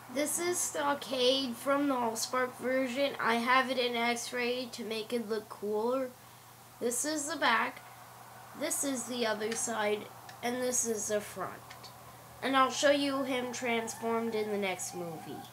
This is Stockade from the Allspark version. I have it in X-ray to make it look cooler. This is the back, this is the other side, and this is the front. And I'll show you him transformed in the next movie.